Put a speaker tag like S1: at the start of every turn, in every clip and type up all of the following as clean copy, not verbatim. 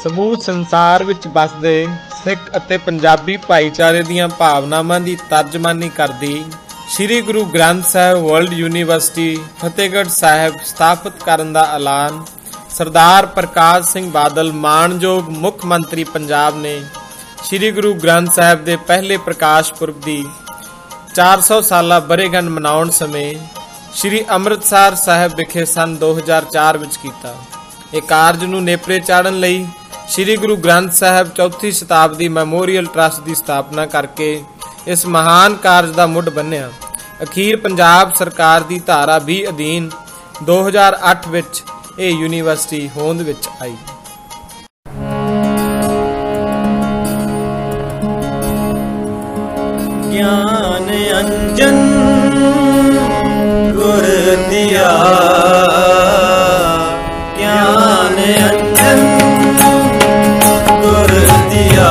S1: ਸਮੂਹ ਸੰਸਾਰ ਵਿੱਚ ਵੱਸਦੇ ਸਿੱਖ ਅਤੇ ਪੰਜਾਬੀ ਭਾਈਚਾਰੇ ਦੀਆਂ ਭਾਵਨਾਵਾਂ ਦੀ ਤਰਜਮਾਨੀ ਕਰਦੀ ਸ੍ਰੀ ਗੁਰੂ ਗ੍ਰੰਥ ਸਾਹਿਬ ਵਰਲਡ ਯੂਨੀਵਰਸਿਟੀ ਫਤਿਹਗੜ੍ਹ ਸਾਹਿਬ ਸਥਾਪਿਤ ਕਰਨ ਦਾ ਐਲਾਨ ਸਰਦਾਰ ਪ੍ਰਕਾਸ਼ ਸਿੰਘ ਬਾਦਲ ਮਾਣਯੋਗ ਮੁੱਖ ਮੰਤਰੀ ਪੰਜਾਬ ਨੇ ਸ੍ਰੀ ਗੁਰੂ ਗ੍ਰੰਥ ਸਾਹਿਬ ਦੇ ਪਹਿਲੇ ਪ੍ਰਕਾਸ਼ ਪੁਰਬ ਦੀ 400 ਸਾਲਾ ਵਰ੍ਹੇਗੰਢ ਮਨਾਉਣ ਸਮੇਂ ਸ੍ਰੀ ਅੰਮ੍ਰਿਤਸਰ ਸਾਹਿਬ ਵਿਖੇ ਸੰਨ 2004 ਵਿੱਚ ਕੀਤਾ। ਇਹ ਕਾਰਜ ਨੂੰ ਨੇਪਰੇ ਚਾੜ੍ਹਨ ਲਈ ਸ੍ਰੀ ਗੁਰੂ ਗ੍ਰੰਥ ਸਾਹਿਬ ਚੌਥੀ ਸ਼ਤਾਬਦੀ ਮੈਮੋਰੀਅਲ ਟਰੱਸਟ ਦੀ ਸਥਾਪਨਾ ਕਰਕੇ ਇਸ ਮਹਾਨ ਕਾਰਜ ਦਾ ਮੁੱਢ ਬੰਨ੍ਹਿਆ। ਅਖੀਰ ਪੰਜਾਬ ਸਰਕਾਰ ਦੀ ਧਾਰਾ 20 ਅਧੀਨ 2008 ਵਿੱਚ ਇਹ ਯੂਨੀਵਰਸਿਟੀ ਹੋਂਦ ਵਿੱਚ ਆਈ।
S2: ਗਿਆਨ ਅੰਜਨ ਗੁਰ ਦਿਆ, ਗਿਆਨ ਅੰਜਨ ਗੁਰ ਦਿਆ,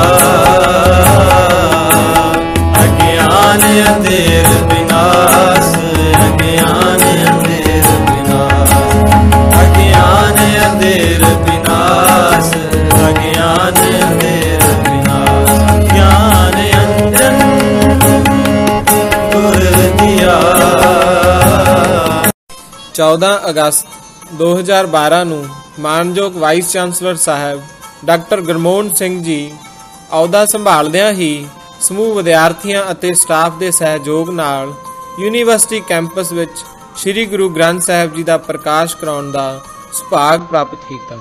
S2: ਅਗਿਆਨ ਅੰਧੇਰ ਵਿਨਾਸ਼, ਅਗਿਆਨ ਅੰਧੇਰ ਵਿਨਾਸ਼, ਅਗਿਆਨ ਅੰਧੇਰ ਵਿਨਾਸ਼, ਅਗਿਆਨ ਅੰਧੇਰ ਵਿਨਾਸ਼, ਗਿਆਨ ਅੰਜਨ ਗੁਰ ਦਿਆ।
S1: 14 ਅਗਸਤ 2012 ਨੂੰ ਮਾਨਯੋਗ ਵਾਈਸ ਚਾਂਸਲਰ ਸਾਹਿਬ ਡਾਕਟਰ ਗੁਰਮੋਹਨ ਸਿੰਘ ਜੀ ਅਹੁਦਾ ਸੰਭਾਲਦਿਆਂ ਹੀ ਸਮੂਹ ਵਿਦਿਆਰਥੀਆਂ ਅਤੇ ਸਟਾਫ ਦੇ ਸਹਿਯੋਗ ਨਾਲ ਯੂਨੀਵਰਸਿਟੀ ਕੈਂਪਸ ਵਿੱਚ ਸ੍ਰੀ ਗੁਰੂ ਗ੍ਰੰਥ ਸਾਹਿਬ ਜੀ ਦਾ ਪ੍ਰਕਾਸ਼ ਕਰਾਉਣ ਦਾ ਸੁਭਾਗ ਪ੍ਰਾਪਤ ਕੀਤਾ।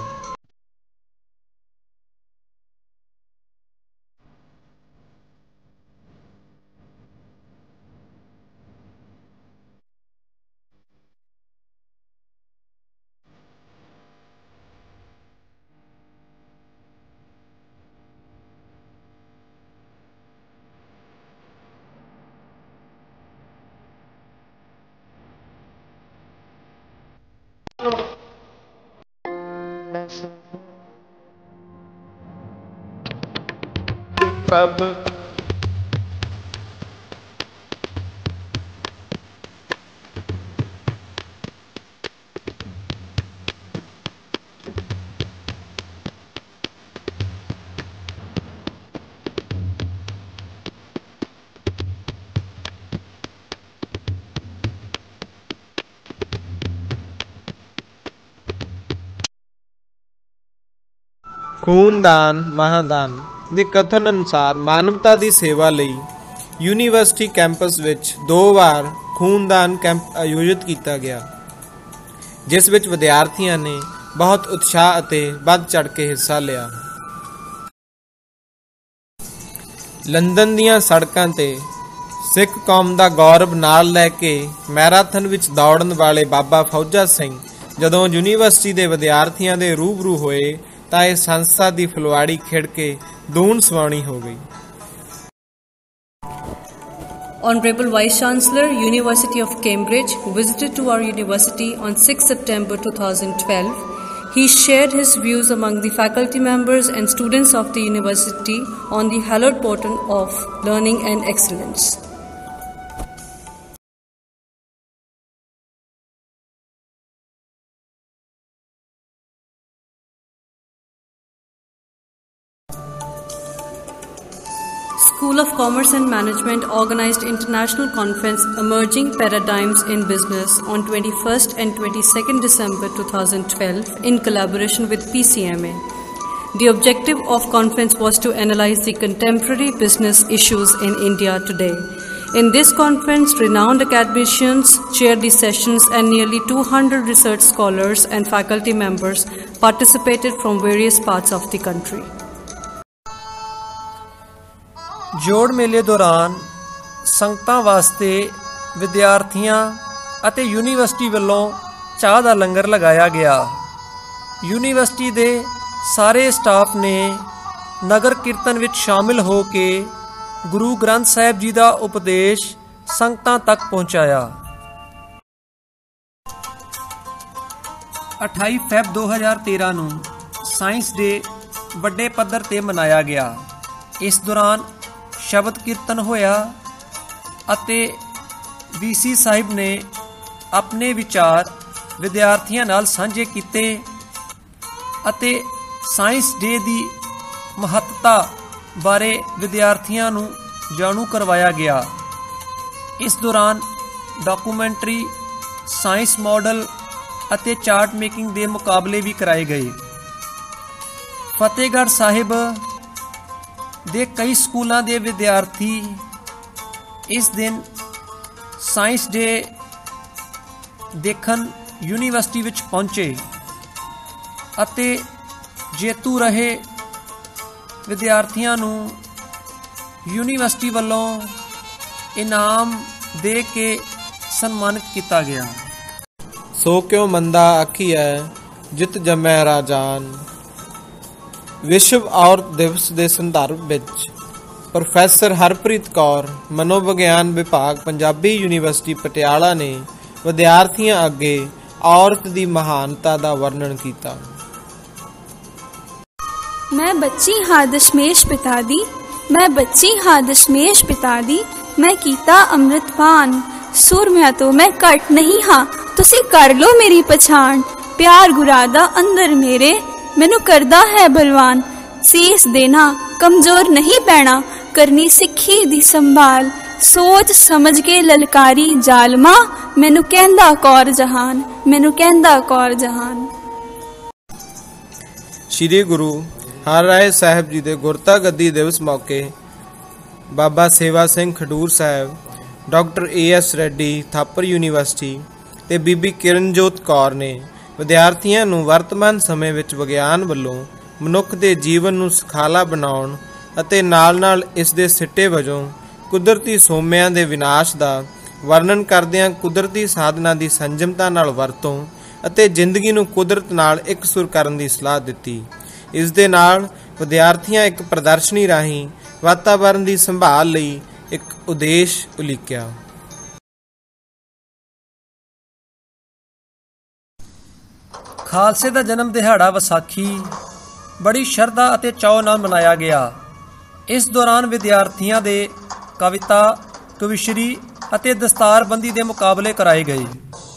S1: ਪ੍ਰਭ ਖੂਨਦਾਨ ਮਹਾਦਾਨ ਦੇ ਕਥਨ ਅਨੁਸਾਰ ਮਾਨਵਤਾ ਦੀ ਸੇਵਾ ਲਈ ਯੂਨੀਵਰਸਿਟੀ ਕੈਂਪਸ ਵਿੱਚ 2 ਵਾਰ ਖੂਨਦਾਨ ਕੈਂਪ ਆਯੋਜਿਤ ਕੀਤਾ ਗਿਆ, ਜਿਸ ਵਿੱਚ ਵਿਦਿਆਰਥੀਆਂ ਨੇ ਬਹੁਤ ਉਤਸ਼ਾਹ ਅਤੇ ਵੱਧ ਚੜ੍ਹ ਕੇ ਹਿੱਸਾ ਲਿਆ। ਲੰਡਨ ਦੀਆਂ ਸੜਕਾਂ ਤੇ ਸਿੱਖ ਕੌਮ ਦਾ ਗੌਰਵ ਨਾਲ ਲੈ ਕੇ ਮੈਰਾਥਨ ਵਿੱਚ ਦੌੜਨ ਵਾਲੇ ਬਾਬਾ ਫੌਜਾ ਸਿੰਘ ਜਦੋਂ ਯੂਨੀਵਰਸਿਟੀ ਦੇ ਵਿਦਿਆਰਥੀਆਂ ਦੇ ਰੂਬਰੂ ਹੋਏ ਤਾਂ ਇਹ ਸੰਸਥਾ ਦੀ ਫੁਲਵਾੜੀ ਖਿੜ ਕੇ ਦੂਣ ਸਵਾਣੀ ਹੋ ਗਈ।
S3: Honorable Vice Chancellor, University of Cambridge, who visited to our university on 6 September 2012, he shared his views among the faculty members and students of the university on the hallowed portal of learning and excellence. School of Commerce and Management organized international conference Emerging Paradigms in Business on 21st and 22nd December 2012 in collaboration with PCMA. The objective of conference was to analyze the contemporary business issues in India today. In this conference, renowned academicians chaired the sessions and nearly 200 research scholars and faculty members participated from various parts of the country.
S2: ਜੋੜ ਮੇਲੇ ਦੌਰਾਨ ਸੰਗਤਾਂ ਵਾਸਤੇ ਵਿਦਿਆਰਥੀਆਂ ਅਤੇ university ਵੱਲੋਂ ਚਾਹ ਦਾ ਲੰਗਰ ਲਗਾਇਆ ਗਿਆ। ਯੂਨੀਵਰਸਿਟੀ ਦੇ ਸਾਰੇ ਸਟਾਫ ਨੇ ਨਗਰ ਕੀਰਤਨ ਵਿੱਚ ਸ਼ਾਮਿਲ ਹੋ ਕੇ ਗੁਰੂ ਗ੍ਰੰਥ ਸਾਹਿਬ ਜੀ ਦਾ ਉਪਦੇਸ਼ ਸੰਗਤਾਂ ਤੱਕ ਪਹੁੰਚਾਇਆ। 28 ਫੈਬ 2013 ਨੂੰ ਸਾਇੰਸ ਡੇ ਵੱਡੇ ਪੱਧਰ ਤੇ ਮਨਾਇਆ ਗਿਆ। ਇਸ ਦੌਰਾਨ ਸ਼ਬਦ ਕੀਰਤਨ ਹੋਇਆ ਅਤੇ ਵੀਸੀ ਸਾਹਿਬ ਨੇ ਆਪਣੇ ਵਿਚਾਰ ਵਿਦਿਆਰਥੀਆਂ ਨਾਲ ਸਾਂਝੇ ਕੀਤੇ ਅਤੇ ਸਾਇੰਸ ਡੇ ਦੀ ਮਹੱਤਤਾ ਬਾਰੇ ਵਿਦਿਆਰਥੀਆਂ ਨੂੰ ਜਾਣੂ ਕਰਵਾਇਆ ਗਿਆ। ਇਸ ਦੌਰਾਨ ਡਾਕੂਮੈਂਟਰੀ, ਸਾਇੰਸ ਮਾਡਲ ਅਤੇ ਚਾਰਟ ਮੇਕਿੰਗ ਦੇ ਮੁਕਾਬਲੇ ਵੀ ਕਰਾਏ ਗਏ। ਫਤਿਹਗੜ੍ਹ ਸਾਹਿਬ ਦੇ ਕਈ ਸਕੂਲਾਂ ਦੇ ਵਿਦਿਆਰਥੀ ਇਸ ਦਿਨ ਸਾਇੰਸ ਡੇ ਦੇਖਣ ਯੂਨੀਵਰਸਿਟੀ ਵਿੱਚ ਪਹੁੰਚੇ ਅਤੇ ਜੇਤੂ ਰਹੇ ਵਿਦਿਆਰਥੀਆਂ ਨੂੰ ਯੂਨੀਵਰਸਿਟੀ ਵੱਲੋਂ ਇਨਾਮ ਦੇ ਕੇ ਸਨਮਾਨਿਤ ਕੀਤਾ ਗਿਆ।
S1: ਸੋ ਕਿਉ ਮੰਦਾ ਆਖੀਐ ਜਿਤ ਜਮੈ ਰਾਜਾਨ। ਵਿਸ਼ਵ ਔਰਤ ਦਿਵਸ ਦੇ ਸੰਦਰਭ ਵਿੱਚ ਪ੍ਰੋਫੈਸਰ ਹਰਪ੍ਰੀਤ ਕੌਰ, ਮਨੋਵਿਗਿਆਨ ਵਿਭਾਗ, ਪੰਜਾਬੀ ਯੂਨੀਵਰਸਿਟੀ ਪਟਿਆਲਾ ਨੇ ਵਿਦਿਆਰਥੀਆਂ ਅੱਗੇ ਔਰਤ ਦੀ ਮਹਾਨਤਾ ਦਾ ਵਰਣਨ ਕੀਤਾ।
S4: मैं बच्ची हाँ दशमेश पिता दी, मैं बच्ची हाँ दशमेश पिता दी, मैं कीता अमृतपान। सुरम्या तो मैं घट नहीं हाँ, तुसी कर लो मेरी पछाण। प्यार गुरादा अंदर मेरे, मैनू करदा है बलवान। सीस देना कमजोर नहीं पैना, करनी सिक्खी दी संभाल। सोच समझ के ललकारी जालमा, मैनू कहंदा कौर जहान, मैनू कहंदा कौर जहान।
S1: श्री गुरु हरराय साहिब जी दे गुरता गद्दी दिवस मौके बाबा सेवा सिंह खडूर साहब, doctor A.S. Reddy Thapar university ते बीबी किरणजोत कौर ने विद्यार्थियों नूं वर्तमान समय विच विग्यान वल्लों मनुख दे जीवन नूं सुखाला बनाउण अते नाल-नाल इस दे सिੱਟੇ वजों कुदरती सोमिਆਂ ਦੇ विनाश ਦਾ वर्णन करदिआं कुदरती साधनां ਦੀ संजमता नाल वरतों ਅਤੇ ਜ਼ਿੰਦਗੀ ਨੂੰ ਕੁਦਰਤ ਨਾਲ ਇਕਸੁਰ ਕਰਨ ਦੀ ਸਲਾਹ ਦਿੱਤੀ। ਇਸ ਦੇ ਨਾਲ ਵਿਦਿਆਰਥੀਆਂ ਇੱਕ ਪ੍ਰਦਰਸ਼ਨੀ ਰਾਹੀਂ ਵਾਤਾਵਰਣ ਦੀ ਸੰਭਾਲ ਲਈ ਇੱਕ ਉਦੇਸ਼ ਉਲੀਕਿਆ।
S2: ਖਾਲਸੇ ਦਾ ਜਨਮ ਦਿਹਾੜਾ ਵਿਸਾਖੀ ਬੜੀ ਸ਼ਰਧਾ ਅਤੇ ਚਾਅ ਨਾਲ ਮਨਾਇਆ ਗਿਆ। ਇਸ ਦੌਰਾਨ ਵਿਦਿਆਰਥੀਆਂ ਦੇ ਕਵਿਤਾ, ਕਵਿਸ਼ਰੀ ਅਤੇ ਦਸਤਾਰਬੰਦੀ ਦੇ ਮੁਕਾਬਲੇ ਕਰਾਏ ਗਏ।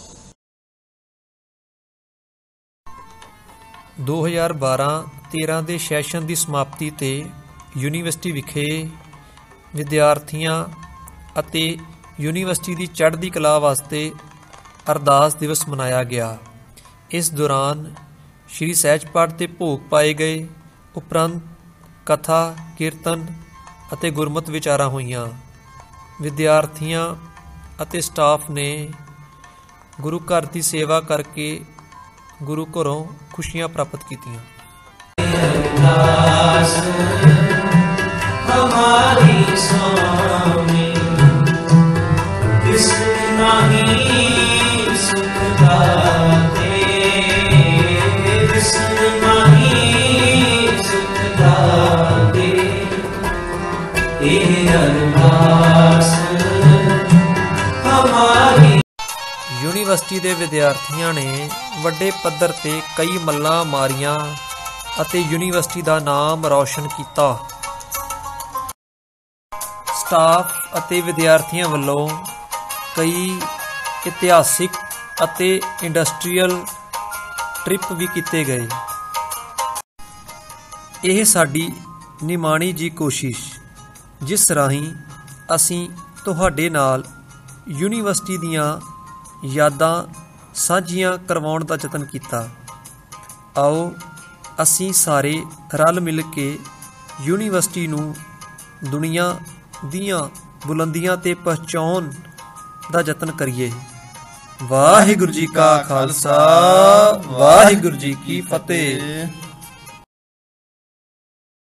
S2: 2012-13 ਦੇ ਸੈਸ਼ਨ ਦੀ ਸਮਾਪਤੀ ਤੇ ਯੂਨੀਵਰਸਿਟੀ ਵਿਖੇ ਵਿਦਿਆਰਥੀਆਂ ਅਤੇ ਯੂਨੀਵਰਸਿਟੀ ਦੀ ਚੜ੍ਹਦੀ ਕਲਾ ਵਾਸਤੇ ਅਰਦਾਸ ਦਿਵਸ ਮਨਾਇਆ ਗਿਆ। ਇਸ ਦੌਰਾਨ ਸ਼੍ਰੀ ਸਹਿਜ ਪਾਠ ਦੇ ਭੋਗ ਪਾਏ ਗਏ। ਉਪਰੰਤ ਕਥਾ, ਕੀਰਤਨ ਅਤੇ ਗੁਰਮਤਿ ਵਿਚਾਰਾਂ ਹੋਈਆਂ। ਵਿਦਿਆਰਥੀਆਂ ਅਤੇ ਸਟਾਫ ਨੇ ਗੁਰੂ ਘਰ ਦੀ ਸੇਵਾ ਕਰਕੇ ਗੁਰੂ ਘਰੋਂ ਖੁਸ਼ੀਆਂ ਪ੍ਰਾਪਤ ਕੀਤੀਆਂ। ਯੂਨੀਵਰਸਿਟੀ ਦੇ ਵਿਦਿਆਰਥੀਆਂ ਨੇ ਵੱਡੇ ਪੱਧਰ ਤੇ ਕਈ ਮੱਲਾਂ ਮਾਰੀਆਂ ਅਤੇ ਯੂਨੀਵਰਸਿਟੀ ਦਾ ਨਾਮ ਰੌਸ਼ਨ ਕੀਤਾ। ਸਟਾਫ ਅਤੇ ਵਿਦਿਆਰਥੀਆਂ ਵੱਲੋਂ ਕਈ ਇਤਿਹਾਸਿਕ ਅਤੇ ਇੰਡਸਟਰੀਅਲ ਟ੍ਰਿਪ ਵੀ ਕੀਤੇ ਗਏ। ਇਹ ਸਾਡੀ ਨਿਮਾਣੀ ਜੀ ਕੋਸ਼ਿਸ਼, ਜਿਸ ਰਾਹੀਂ ਅਸੀਂ ਤੁਹਾਡੇ ਨਾਲ ਯੂਨੀਵਰਸਿਟੀ ਦੀਆਂ ਯਾਦਾਂ ਸਾਂਝੀਆਂ ਕਰਵਾਉਣ ਦਾ ਯਤਨ ਕੀਤਾ। ਆਓ ਅਸੀਂ ਸਾਰੇ ਰਲ ਮਿਲ ਕੇ ਯੂਨੀਵਰਸਿਟੀ ਨੂੰ ਦੁਨੀਆ ਦੀਆਂ ਬੁਲੰਦੀਆਂ ਤੇ ਪਹੁੰਚਾਉਣ ਦਾ ਯਤਨ ਕਰੀਏ। ਵਾਹਿਗੁਰੂ ਜੀ ਕਾ ਖਾਲਸਾ, ਵਾਹਿਗੁਰੂ ਜੀ ਕੀ ਫਤਿਹ।